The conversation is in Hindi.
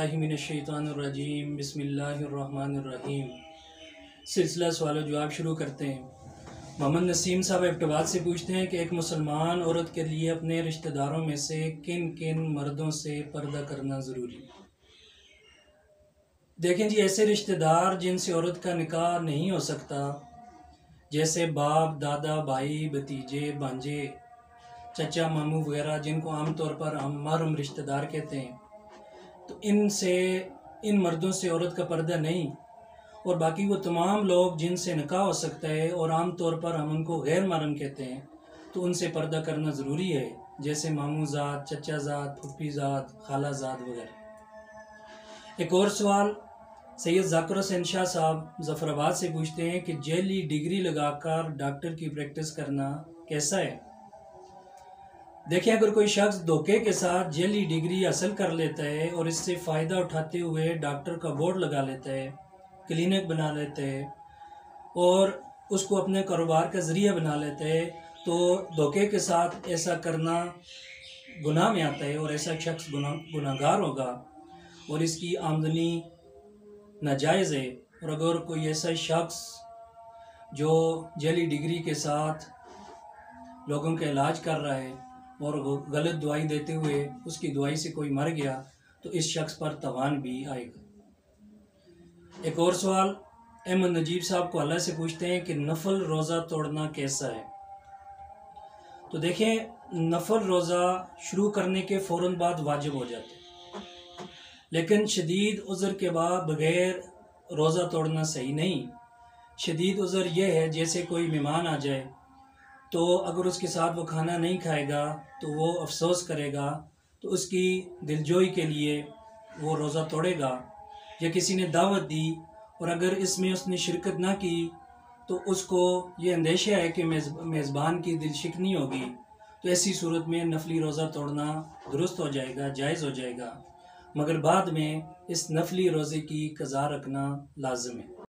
औज़ुबिल्लाहिमिनश्शैतानिर्रजीम बिस्मिल्लाहिर्रहमानिर्रहीम। सिलसिला सवाल जवाब शुरू करते हैं। मोहम्मद नसीम साहब एबटबाद से पूछते हैं कि एक मुसलमान औरत के लिए अपने रिश्तेदारों में से किन किन मर्दों से पर्दा करना ज़रूरी है। देखें जी, ऐसे रिश्तेदार जिनसे औरत का निकाह नहीं हो सकता, जैसे बाप, दादा, भाई, भतीजे, भांजे, चचा, मामू वगैरह, जिनको आमतौर पर हम महरम रिश्तेदार कहते हैं, तो इन मर्दों से औरत का पर्दा नहीं। और बाकी वो तमाम लोग जिनसे निकाह हो सकता है और आम तौर पर हम उनको गैर महरम कहते हैं, तो उनसे पर्दा करना ज़रूरी है, जैसे मामू ज़ात, चचा ज़ात, फुप्पी ज़ात, खाला ज़ात वगैरह। एक और सवाल सैयद ज़ाकिर हुसैन शाह साहब ज़फ़राबाद से पूछते हैं कि जेली डिग्री लगाकर डॉक्टर की प्रैक्टिस करना कैसा है। देखिए, अगर कोई शख्स धोखे के साथ जेली डिग्री हासिल कर लेता है और इससे फ़ायदा उठाते हुए डॉक्टर का बोर्ड लगा लेता है, क्लिनिक बना लेता है और उसको अपने कारोबार का ज़रिया बना लेता है, तो धोखे के साथ ऐसा करना गुनाह में आता है और ऐसा शख्स गुनाहगार होगा और इसकी आमदनी नाजायज़ है। और अगर कोई ऐसा शख्स जो जेली डिग्री के साथ लोगों का इलाज कर रहा है और गलत दवाई देते हुए उसकी दवाई से कोई मर गया, तो इस शख्स पर तावान भी आएगा। एक और सवाल अहमद नजीब साहब को अल्लाह से पूछते हैं कि नफल रोज़ा तोड़ना कैसा है। तो देखें, नफल रोज़ा शुरू करने के फ़ौरन बाद वाजिब हो जाते हैं, लेकिन शदीद उज़र के बाद बग़ैर रोज़ा तोड़ना सही नहीं। शदीद उज़र यह है, जैसे कोई मेहमान आ जाए तो अगर उसके साथ वो खाना नहीं खाएगा तो वो अफसोस करेगा, तो उसकी दिलजोई के लिए वो रोज़ा तोड़ेगा। या किसी ने दावत दी और अगर इसमें उसने शिरकत ना की तो उसको ये अंदेशा है कि मेज़बान की दिल शिकनी होगी, तो ऐसी सूरत में नफली रोज़ा तोड़ना दुरुस्त हो जाएगा, जायज़ हो जाएगा, मगर बाद में इस नफली रोज़े की क़ज़ा रखना लाज़िम है।